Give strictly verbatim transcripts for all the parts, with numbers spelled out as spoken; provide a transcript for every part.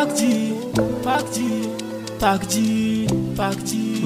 Pakji, Pakji, Pakji, Pakji.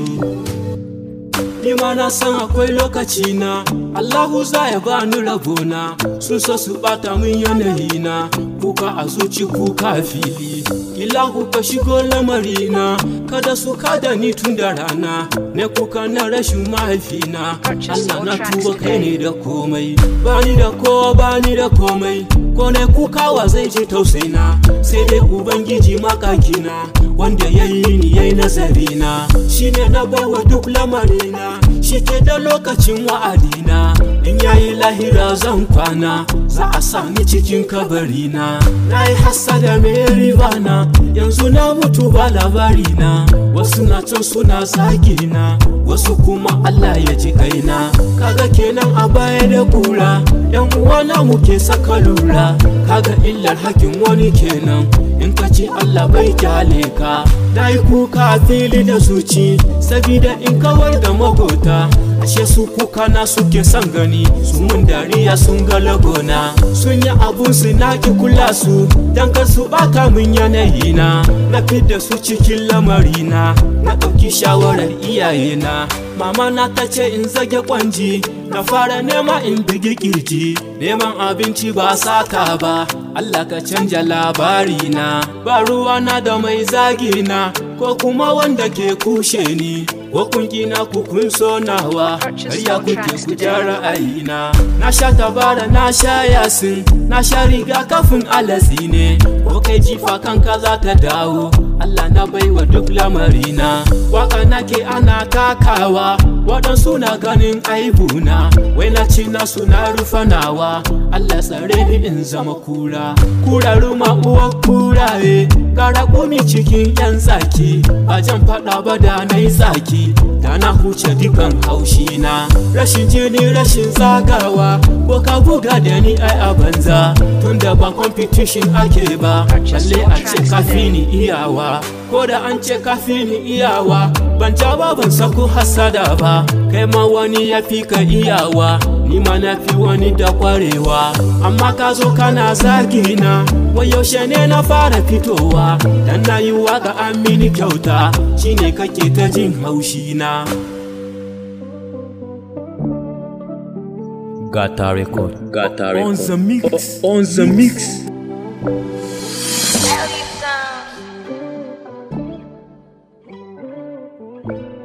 Ni ma na san akwai lokaci na, Allahu za ya bani rabona. Sun so su bata min yanayi na, kuka a zuci kuka fili. Ilahu ka shigo lamarina, kada su kada ni tun da rana. Ne kuka na rashin mahaifina, Allah na tuba kai ne da komai. Bani da kowa bani da komai, ko ne kuka wa zai ji tausayina. Sai dai Ubangiji makakina, wanda yayi ni yayi nazarina. Shine na bawa duk lamarina, shi ke da lokacin wa'adina. In yayi lahira zan kwana, za a sami cikin kabarina. Na yi hassada mai ribana, yanzu na mutu ba labarina. Wasu na can suna zagina, wasu kuma Allah ya ji kaina. Kaga kenan a baya da kura, yan uwana muke saka lura. Kaga illar hakin wani kenan, in ka ce Allah bai kyale ka. Na yi kuka fili da zuci, sabida in kawar da magota. Ashe su kuka na suke son gani, su mun dariya sun ga lagona. Sun yi abun su na ki kula su, dan kar su baka min yanayi na. Na fidda su cikin lamarina, na ɗauki shawarar iyayena. Mama na ta ce in zage kwanji, na fara nema in bigi kirji. Neman abinci ba saka ba, Allah ka canja labarina. Ba ruwana da mai zagina, ko kuma wanda ke kushe ni. Ko kun kina ku kun so nawa, karya kuke ku ja ra'ayina. Na sha tabara na sha yasin, na sha riga kafin alasi ne. Ko kai jifa kanka za ta dawo, Allah na baiwa duk lamarina. Waka nake ana takawa, waɗansu na ganin aibuna. Wai na ci nasu na rufa nawa, Allah tsare ni in zama kura. Kura ruma uwar kuraye, gara kumi cikin yan zaki. Ba jan faɗa ba da na yi zaki, da na huce dukan haushi na. Rashin jini rashin zagawa, ko ka buga da ni ai a banza. Tunda ba competition ake ba, balle a ce kafi ni iyawa. Ko da an ce kafi ni iyawa, ban ja ba ban sako hasada ba. Kai ma wani ya fi ka iyawa, ni ma na fi wani da kwarewa. Amma ka zo kana zagina, wai yaushe ne na fara fitowa. Dan na yi waka an mini kyauta, shine kake ta jin haushi na. Gata record, Gata record. On the mix, on the mix. Ellie Sound.